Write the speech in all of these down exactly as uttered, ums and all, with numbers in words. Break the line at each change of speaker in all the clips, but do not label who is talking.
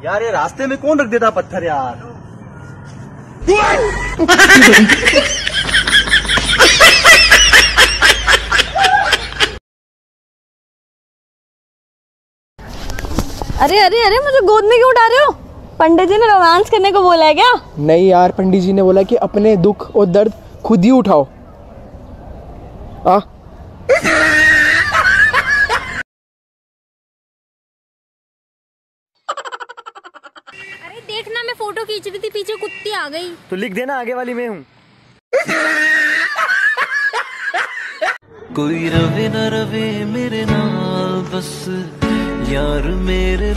यार ये रास्ते में कौन रख देता पत्थर यार।
अरे अरे अरे मुझे गोद में क्यों उठा रहे हो? पंडित जी ने रोमांस करने को बोला है क्या?
नहीं यार, पंडित जी ने बोला कि अपने दुख और दर्द खुद ही उठाओ। आ?
अरे देखना, मैं फोटो खींच रही थी, पीछे कुत्ती आ गई।
तो लिख देना आगे वाली मैं हूँ।
कोई रवे न रवे मेरे नाल बस यार मेरे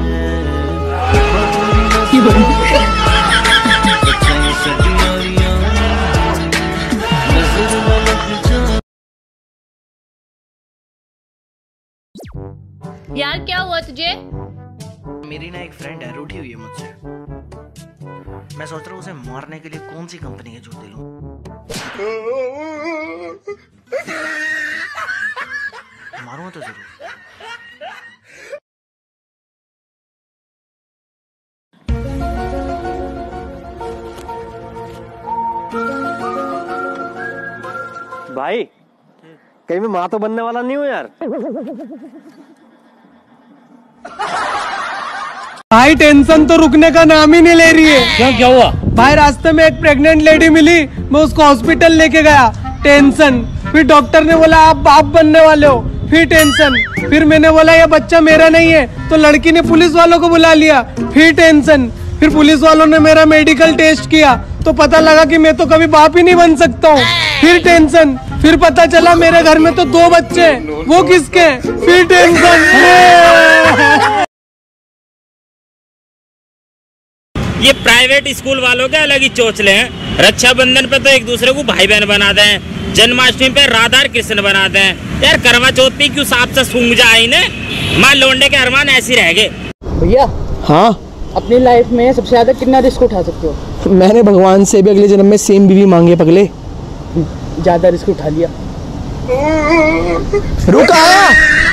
यार क्या हुआ तुझे?
मेरी ना एक फ्रेंड है, रूठी हुई है मुझसे। मैं सोच रहा हूँ उसे मारने के लिए कौन सी कंपनी के जूते लूं। मारूंगा तो जरूर।
भाई कहीं मैं माँ तो बनने वाला नहीं हूँ यार।
भाई टेंशन तो रुकने का नाम ही नहीं ले रही है।
क्या क्या हुआ?
भाई रास्ते में एक प्रेग्नेंट लेडी मिली, मैं उसको हॉस्पिटल लेके गया। टेंशन। फिर डॉक्टर ने बोला आप बाप बनने वाले हो। फिर टेंशन। फिर मैंने बोला ये बच्चा मेरा नहीं है, तो लड़की ने पुलिस वालों को बुला लिया। फिर टेंशन। फिर पुलिस वालों ने मेरा मेडिकल टेस्ट किया तो पता लगा कि मैं तो कभी बाप ही नहीं बन सकता हूँ। फिर टेंशन। फिर पता चला मेरे घर में तो दो बच्चे हैं, वो किसके? फिर टेंशन।
ये प्राइवेट स्कूल वालों के अलग ही चोचले हैं। रक्षाबंधन पे तो एक दूसरे को भाई बहन बनाते हैं, जन्माष्टमी पे राधा कृष्ण बनाते हैं। यार करवा चौथ पे क्यों सांप से सूंघ जाए ने? मां लौंडे के अरमान ऐसे रह गए।
भैया
हाँ,
अपनी लाइफ में सबसे ज्यादा कितना रिस्क उठा सकते हो?
मैंने भगवान से भी अगले जन्म में सेम बीवी मांगी पगले।
ज्यादा रिस्क उठा लिया।
रुक आया।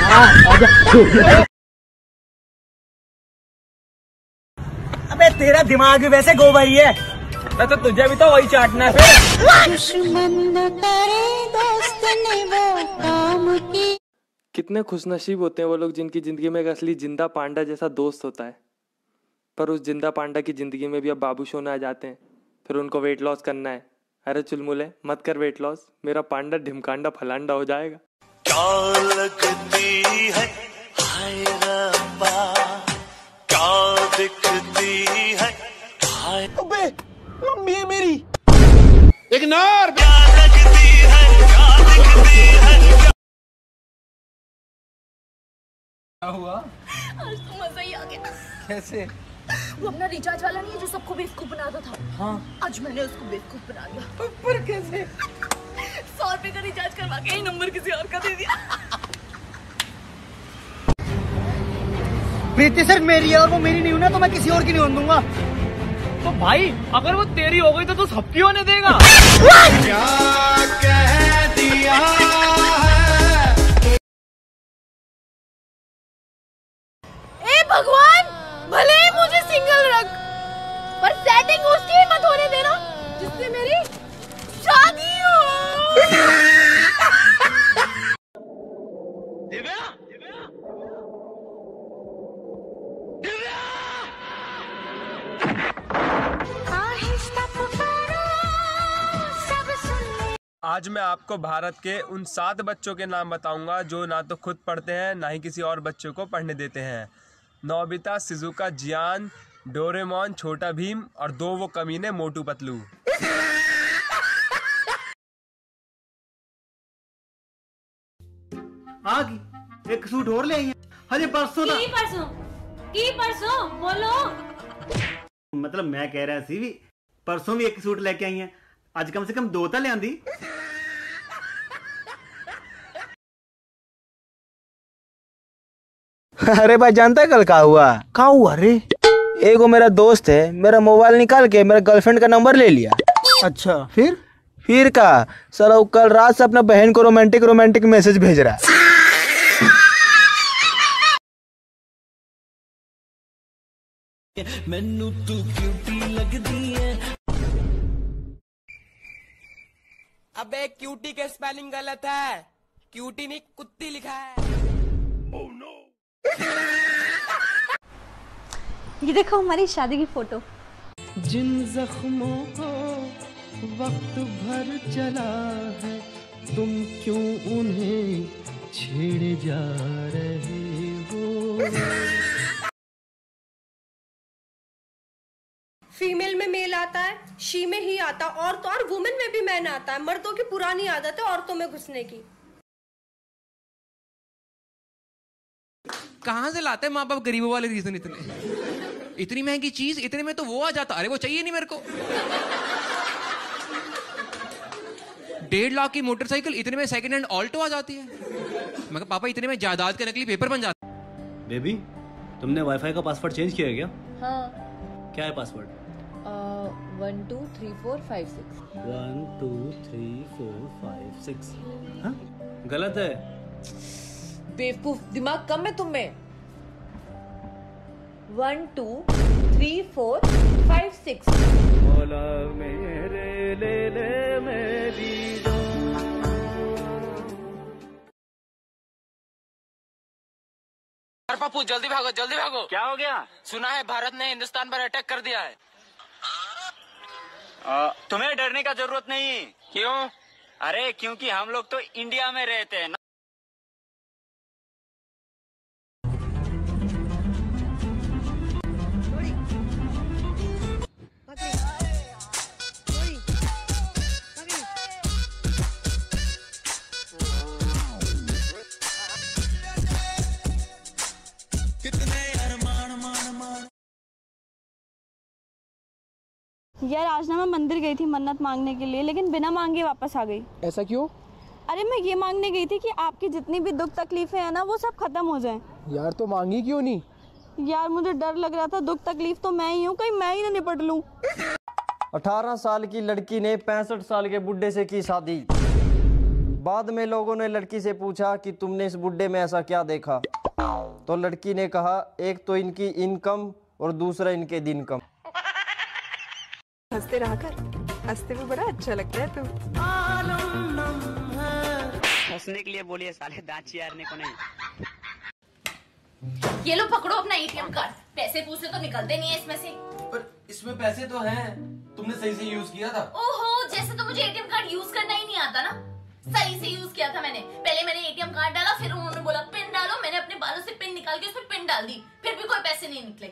अबे तेरा दिमाग भी वैसे गोबर ही है।
तो तुझे भी तो वही चाटना है। कितने खुशनसीब होते हैं वो लोग जिनकी जिंदगी में एक असली जिंदा पांडा जैसा दोस्त होता है। पर उस जिंदा पांडा की जिंदगी में भी अब बाबू सोना आ जाते हैं। फिर उनको वेट लॉस करना है। अरे चुलमुले मत कर वेट लॉस, मेरा पांडा ढिमकांडा फलांडा हो जाएगा।
क्या लगती है हाय रब्बा, क्या दिखती है हाय।
अबे मम्मी है मेरी।
इग्नोर। क्या लगती है, क्या दिखती है।
क्या हुआ?
आज तो मजा ही आ गया।
कैसे?
वो अपना रिचार्ज वाला नहीं है जो सबको बेवकूफ बनाता था। हाँ। आज मैंने उसको बेवकूफ बना दिया।
पर कैसे?
सौ रुपए का रिचार्ज करवा के ही नंबर किसी और का दे दिया।
प्रीति सिर्फ मेरी है और वो मेरी नहीं हुई ना तो मैं किसी और की नहीं होने दूंगा।
तो भाई अगर वो तेरी हो गई तो तू सबकी होने देगा?
क्या कह दिया है।
ए भगवान, भले ही मुझे सिंगल रख, पर सेटिंग उसकी मत होने देना जिससे मेरी शादी हो।
दिव्या,
आज मैं आपको भारत के उन सात बच्चों के नाम बताऊंगा जो ना तो खुद पढ़ते हैं ना ही किसी और बच्चों को पढ़ने देते हैं। नोबिता, शिजुका, जियान, डोरेमोन, छोटा भीम और दो वो कमीने मोटू पतलू।
आगे एक सूट और ले आई है। अरे परसों ना।
की परसों? की परसों? बोलो।
मतलब मैं कह रहा सी भी परसों भी एक सूट लेके आई है, आज कम से कम दो तो ले आंदी। अरे भाई जानता है कल क्या हुआ? क्या हुआ रे? एक वो मेरा दोस्त है, मेरा मोबाइल निकाल के मेरा गर्लफ्रेंड का नंबर ले लिया। अच्छा फिर? फिर का सर वो कल रात से अपना बहन को रोमांटिक रोमांटिक मैसेज भेज रहा है।
मैनू तू क्यूटी लगदी है।
अबे क्यूटी के स्पेलिंग गलत है, क्यूटी नहीं कुत्ती लिखा है।
oh, no. ये देखो हमारी शादी की फोटो।
जिन जख्मों को वक्त भर चला है, तुम क्यों उन्हें छेड़े जा रहे हो।
फीमेल में मेल आता है, शी में ही आता, और तो और वुमेन में भी मैन आता है। मर्दों की पुरानी आदत है औरतों में घुसने की।
कहाँ से लाते हैं माँ बाप गरीबों वाले रीजन इतने? इतनी महंगी चीज इतने में तो वो आ जाता, अरे वो चाहिए नहीं मेरे को। डेढ़ लाख की मोटरसाइकिल इतने में सेकंड हैंड ऑल्टो आ जाती है। मैं पापा इतने में जायदाद के नकली पेपर बन जाते।
बेबी तुमने वाईफाई का पासवर्ड चेंज किया है क्या?
हाँ।
क्या है password?
One two three four five six.
One two three four five six. हाँ गलत है।
बेवकूफ, दिमाग कम है तुम में। One two three four five six.
बोला मेरे ले ले मेरी
पप्पू जल्दी भागो जल्दी भागो।
क्या हो गया?
सुना है भारत ने हिंदुस्तान पर अटैक कर दिया है।
आ, तुम्हें डरने का जरूरत नहीं।
क्यों?
अरे क्योंकि हम लोग तो इंडिया में रहते हैं ना।
यार आज ना मैं मंदिर गई थी मन्नत मांगने के लिए, लेकिन बिना मांगे वापस आ गई।
ऐसा क्यों?
अरे मैं ये मांगने गई थी कि आपकी जितनी भी दुख तकलीफें हैं ना वो सब खत्म हो जाएं।
यार तो मांगी क्यों नहीं?
यार मुझे डर लग रहा था, दुख तकलीफ तो मैं ही हूँ, कहीं मैं ही ना निपट लूं।
अठारह साल की लड़की ने पैंसठ साल के बुड्ढे से की शादी। बाद में लोगों ने लड़की से पूछा कि तुमने इस बुड्ढे में ऐसा क्या देखा, तो लड़की ने कहा एक तो इनकी इनकम और दूसरा इनके दिन कम।
हंसते रहा कर, हंसते भी बड़ा अच्छा लगता है तू।
हंसने के लिए बोलिए, साले दांत चियारने को नहीं।
ये लो पकड़ो अपना एटीएम कार्ड। पैसे पूछे तो निकलते नहीं है इसमें से।
पर इसमें पैसे तो हैं, तुमने सही से यूज किया था।
ओहो, जैसे तो मुझे एटीएम कार्ड यूज करना ही नहीं आता ना। सही से यूज किया था मैंने। पहले मैंने एटीएम कार्ड डाला, फिर उन्होंने बोला पिन डालो, मैंने अपने बालों से पिन निकाल के उसमें पिन डाल दी, फिर भी कोई पैसे नहीं निकले।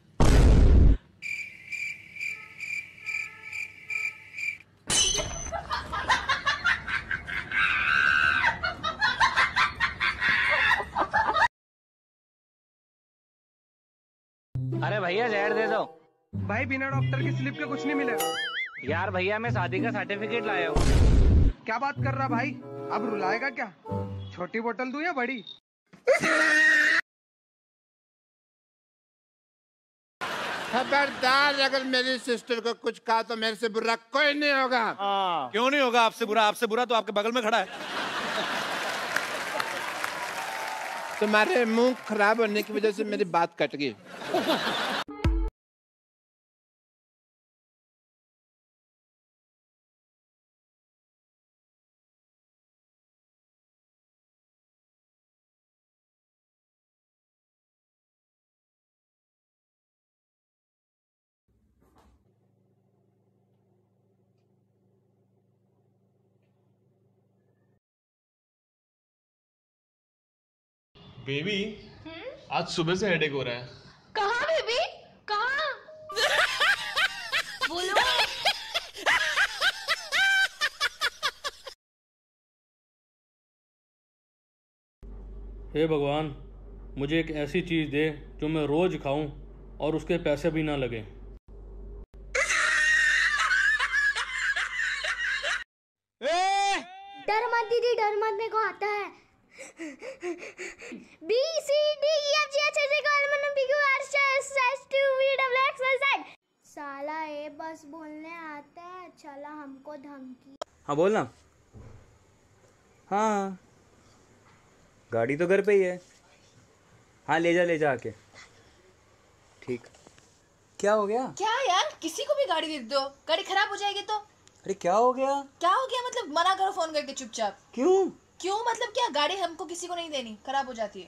अरे भैया जहर दे दो।
भाई बिना डॉक्टर की स्लिप के कुछ नहीं मिलेगा।
यार भैया मैं शादी का सर्टिफिकेट लाया हूँ।
क्या बात कर रहा भाई, अब रुलाएगा क्या? छोटी बोतल दूं या बड़ी?
खबरदार, अगर मेरी सिस्टर को कुछ कहा तो मेरे से बुरा कोई नहीं होगा।
क्यों नहीं होगा आपसे बुरा? आपसे बुरा तो आपके बगल में खड़ा है।
तुम्हारे मुंह खराब होने की वजह से मेरी बात कट गई।
बेबी आज सुबह से हेडेक हो रहा है।
कहाँ बेबी, कहाँ? बोलो।
हे भगवान, मुझे एक ऐसी चीज दे जो मैं रोज खाऊं और उसके पैसे भी ना लगे।
डर मत दीदी, डर मत, मेरे को आता है। B C D E F G H I J K L M N P Q R S S T V W X Y Z. साला ए बस बोलने आता है, चला हमको धमकी।
हाँ बोलना। हाँ गाड़ी तो घर पे ही है। हाँ ले जा ले जा आके। ठीक।
क्या हो गया?
क्या यार, किसी को भी गाड़ी दे दो, गाड़ी खराब हो जाएगी तो।
अरे क्या हो गया?
क्या हो गया मतलब मना करो फोन करके चुपचाप।
क्यों?
क्यों मतलब क्या, गाड़ी हमको किसी को नहीं देनी, खराब हो जाती है।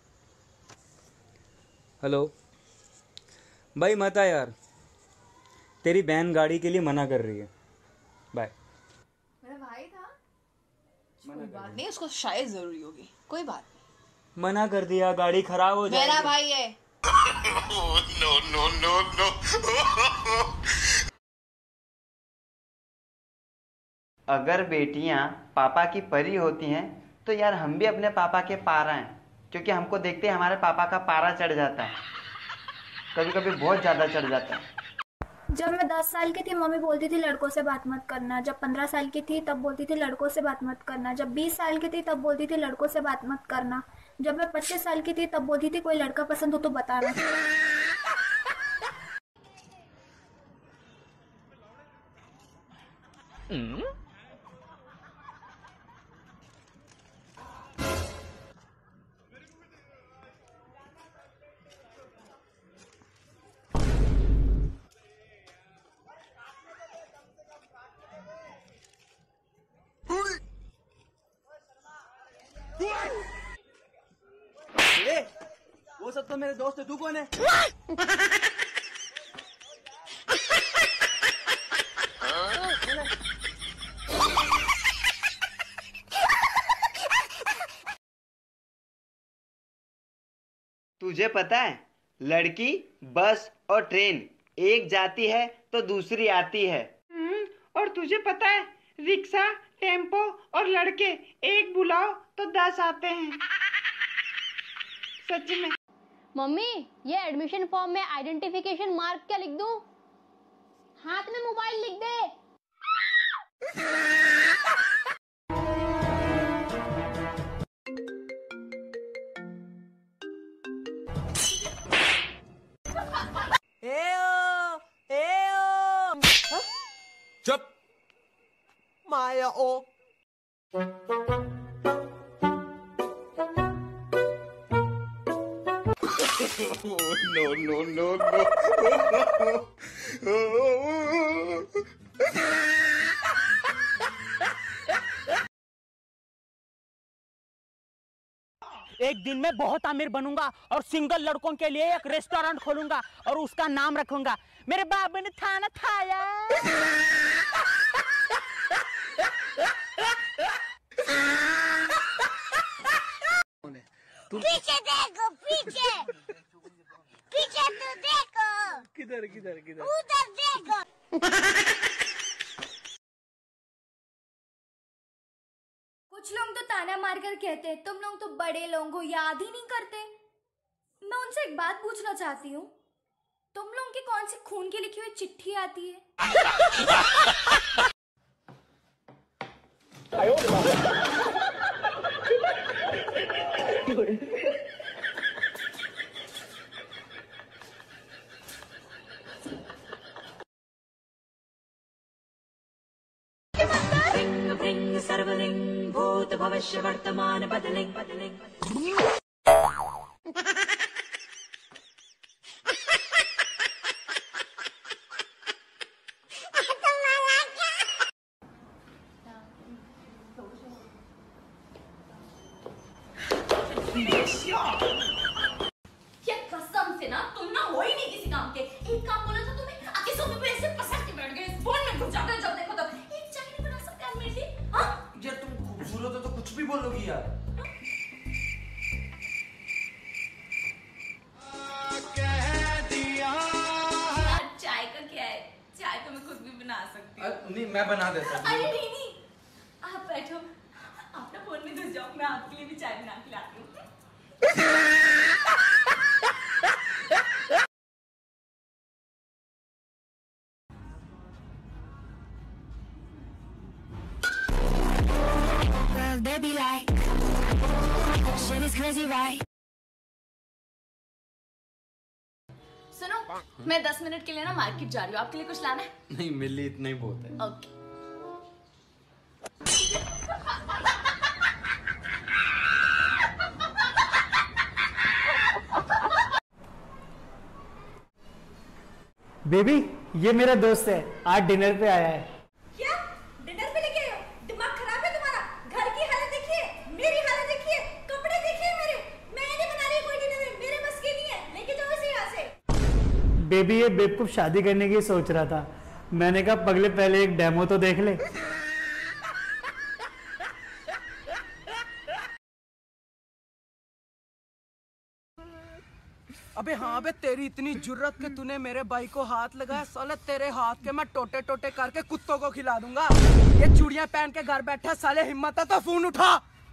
हेलो भाई, मत आ यार, तेरी बहन गाड़ी के लिए मना कर रही है। बाय।
मेरा भाई था, कोई बात नहीं, उसको शायद जरूरी होगी, कोई बात नहीं।
मना कर दिया, गाड़ी खराब हो जाएगी।
मेरा भाई है।
No no no no.
अगर बेटियां पापा की परी होती हैं तो यार हम भी अपने पापा के पारा हैं, क्योंकि हमको देखते ही हमारे पापा का पारा चढ़ जाता है, कभी कभी बहुत ज्यादा चढ़ जाता है।
जब मैं दस साल की थी मम्मी बोलती थी लड़कों से बात मत करना, जब पंद्रह साल की थी तब बोलती थी लड़कों से बात मत करना, जब बीस साल की थी तब बोलती थी लड़कों से बात मत करना, जब मैं पच्चीस साल की थी तब बोलती थी कोई लड़का पसंद हो तो बताना।
ए, वो सब तो मेरे दोस्त है, तू कौन है? तुझे पता है लड़की बस और ट्रेन एक जाती है तो दूसरी आती है।
और तुझे पता है रिक्शा, टेम्पो और लड़के एक बुलाओ तो दस आते हैं। सच में।
मम्मी, ये एडमिशन फॉर्म में आइडेंटिफिकेशन मार्क क्या लिख दूं? हाथ में मोबाइल लिख दे।
एओ, एओ।
चुप।
माया ओ।
no no no no।
एक दिन मैं बहुत अमीर बनूंगा और सिंगल लड़कों के लिए एक रेस्टोरेंट खोलूंगा और उसका नाम रखूंगा मेरे बाबू ने खाना खाया।
पीछे देखो, पीछे पीछे तो देखो।
किधर किधर किधर?
उधर देखो।
कुछ लोग तो ताना मारकर कहते हैं तुम लोग तो बड़े लोग हो, याद ही नहीं करते। मैं उनसे एक बात पूछना चाहती हूँ, तुम लोगों की कौन सी खून की लिखी हुई चिट्ठी आती है?
सर्वलिंग भूत भविष्य वर्तमान बदलिंग बदलिंग।
कसम से ना तुम ना हो ही नहीं किसी काम के। एक काम बोला था तुम्हें, आके सोफे पे ऐसे पसर के बैठ गए, फोन में घुस जाते जब देखो तब। एक चाय नहीं बना सकते आप मेरे लिए? हाँ
यार तुम खूबसूरत हो तो कुछ भी बोलोगी यार।
यार चाय का क्या है, चाय तो मैं खुद भी बना सकती हूँ।
नहीं मैं बना देता हूँ।
अरे नहीं नहीं, आप बैठो, आप ना फोन में घुस जाओ, मैं आपके लिए भी चाय बना के लाती हूँ।
They be like, shit is crazy, right?
सुनो, मैं दस मिनट के लिए ना मार्केट जा रही हूँ, आपके लिए कुछ लाना है?
नहीं मिली, इतना ही बहुत है।
ओके।
बेबी ये मेरा दोस्त है, आज डिनर पे आया है।
क्या डिनर पे लेके आए हो? दिमाग खराब है तुम्हारा? घर की हालत देखिए, मेरी हालत देखिए, कपड़े देखिए मेरे। मैं नहीं बना रही कोई डिनर, मेरे बस की नहीं है। लेके जाओ इसे यहाँ से।
बेबी ये बेवकूफ शादी करने की सोच रहा था, मैंने कहा पगले पहले एक डेमो तो देख ले।
अबे हाँ बे, तेरी इतनी जुर्रत के तूने मेरे भाई को हाथ लगाया, साले तेरे हाथ के मैं टोटे टोटे करके कुत्तों को खिला दूंगा। ये चूड़ियां पहन के घर बैठा, साले हिम्मत है तो फोन उठा।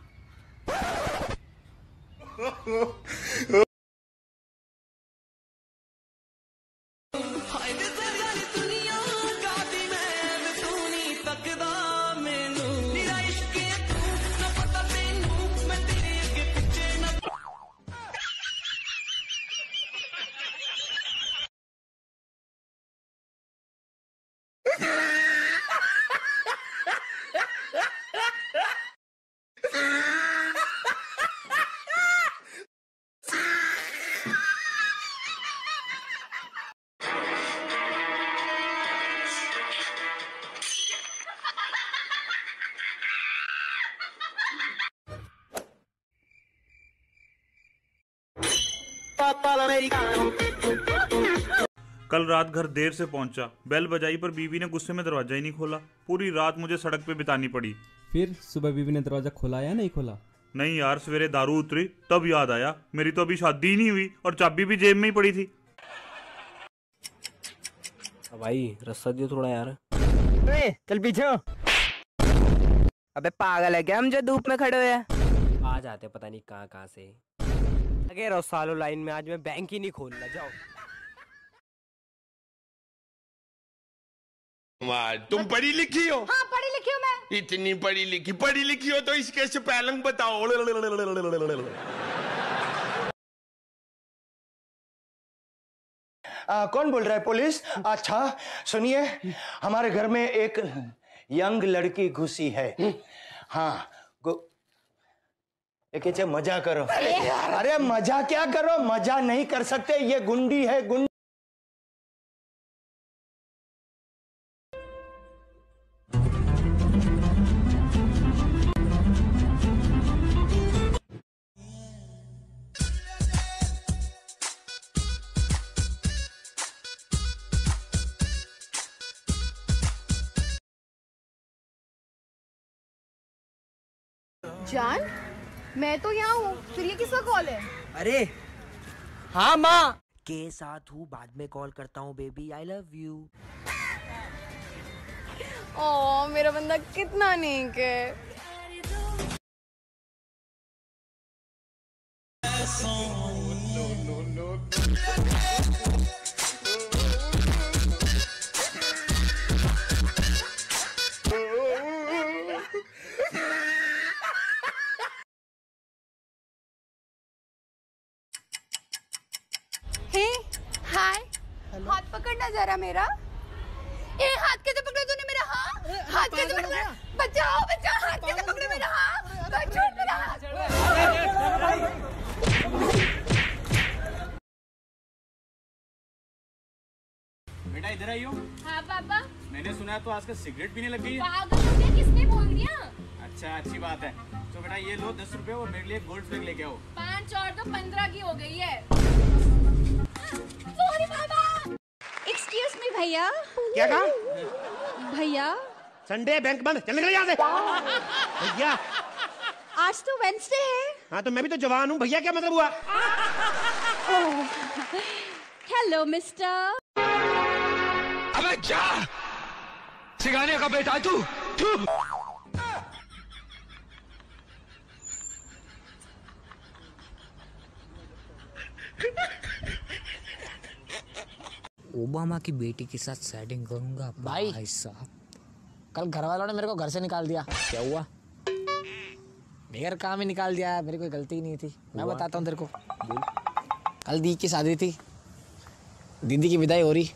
कल रात घर देर से पहुंचा, बेल बजाई पर बीवी ने गुस्से में दरवाजा ही नहीं खोला। पूरी रात मुझे सड़क पे बितानी पड़ी।
फिर सुबह बीवी ने दरवाजा खोला या नहीं खोला?
नहीं यार, सवेरे दारू उतरी तब याद आया मेरी तो अभी शादी ही नहीं हुई और चाबी भी जेब में ही पड़ी थी।
भाई रस्सा दियो थोड़ा यार।
चल पीछे। अबे पागल है क्या हम जो धूप में खड़े हुए?
आ जाते पता नहीं कहाँ कहाँ से। लगे रहो सालों लाइन में, आज मैं बैंक ही नहीं खोलना। जाओ।
तुम पढ़ी लिखी हो?
हाँ पढ़ी लिखी हूँ मैं।
इतनी पढ़ी लिखी पढ़ी लिखी हो तो इसके स्पेलिंग बताओ।
आ, कौन बोल रहा है? पुलिस? अच्छा सुनिए, हमारे घर में एक यंग लड़की घुसी है। हाँ एक मजा करो। अरे मजा क्या करो, मजा नहीं कर सकते, ये गुंडी है गुंडी।
जान, मैं तो यहाँ हूँ, फिर ये किसका कॉल है?
अरे हाँ माँ के साथ हूँ, बाद में कॉल करता हूँ बेबी, आई लव यू।
ओ मेरा बंदा कितना नेक है। हाय, हाथ पकड़ना जरा मेरा। ए हाथ कैसे पकड़ा तूने मेरा? हाँ हाथ कैसे पकड़ा? बचाओ बचाओ, हाथ कैसे पकड़ा मेरा? हाँ बचाओ मेरा हाथ।
बेटा इधर आई हो।
हाँ पापा।
मैंने सुना तो आजकल सिगरेट पीने लग गई है।
पागल हो गया, किसने बोल दिया?
अच्छा अच्छी बात है। तो बेटा ये लो दस रुपए और मेरे लिए गोल्ड फ्लैग लेके आओ।
पाँच और तो पंद्रह की हो गई है। सॉरी पापा।
एक्सक्यूज मी भैया।
क्या कहा?
भैया
संडे बैंक बंद, चल निकल यहाँ से। भैया
आज तो वेंसडे है।
हाँ तो मैं भी तो जवान हूँ, भैया क्या मतलब हुआ?
Hello mister.
अबे जा, सिखाने का बेटा तू।
ओबामा की बेटी के साथ सेटिंग करूंगा भाई। भाई साहब कल घर वालों ने मेरे को घर से निकाल दिया। क्या हुआ? बेगर काम ही निकाल दिया, मेरी कोई गलती नहीं थी। मैं बताता हूँ तेरे को। कल दी की शादी थी, दीदी की विदाई हो रही,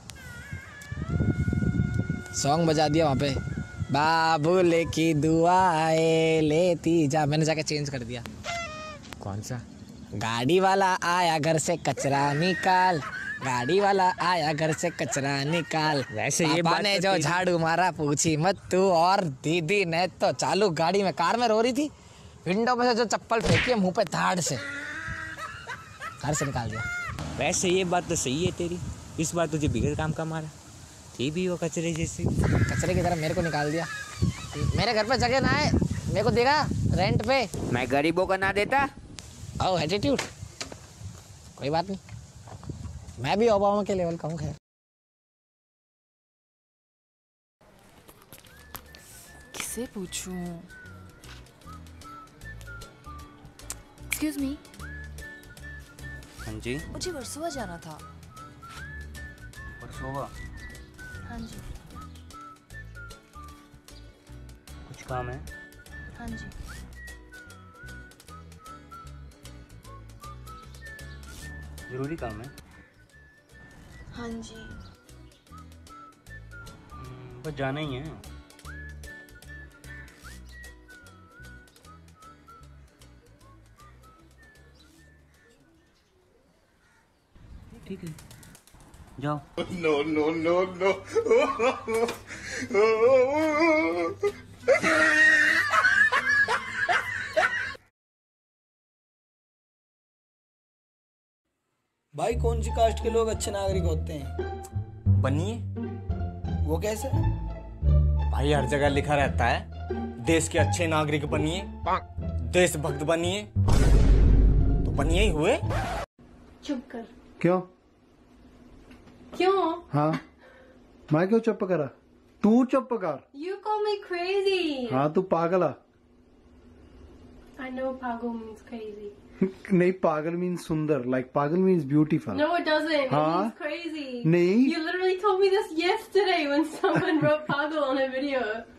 सॉन्ग बजा दिया वहाँ पे, बाबूले की दुआएं लेती जा। मैंने जाके चेंज कर दिया। कौन सा? गाड़ी वाला आया घर से कचरा निकाल, गाड़ी वाला आया घर से कचरा निकाल। वैसे ये पापा बात ने तो जो तेरी- झाड़ू मारा पूछी मत तू, और दीदी ने तो चालू गाड़ी में कार में रो रही थी, विंडो में से जो चप्पल फेंकी है मुंह पे धाड़ से घर से निकाल दिया। वैसे ये बात तो सही है तेरी, इस बार तुझे बिगड़ काम का मारा, ये भी वो कचरे जैसे कचरे की तरह मेरे को निकाल दिया। मेरे घर पे जगह ना है, मेरे को देगा रेंट पे,
मैं गरीबों को ना देता।
ओ एटीट्यूड, कोई बात नहीं, मैं भी ओबामा के लेवल का हूँ। खैर
किसे पूछूं? एक्सक्यूज मी,
हाँ जी।
मुझे वर्सोवा जाना था।
वर्सोवा?
हाँ जी।
कुछ काम है?
हाँ जी।
जरूरी काम है?
हाँ जी।
बस जाना ही है। ठीक है, जाओ।
No no no no.
भाई कौन सी कास्ट के लोग अच्छे नागरिक होते हैं?
बनिए।
वो कैसे?
भाई हर जगह लिखा रहता है देश के अच्छे नागरिक बनिए, देशभक्त बनिए, तो बनिए ही हुए।
चुप कर।
क्यों?
क्यों?
हाँ, मैं क्यों चुप करा? तू चुप कर।
You call me crazy.
हाँ, तू पागल आ।
I know pagal means crazy.
नहीं, पागल मीन्स सुंदर, लाइक पागल means beautiful.
No, it doesn't. It
हाँ?
means crazy.
नहीं।
You literally told me this yesterday when someone wrote pagal on a video.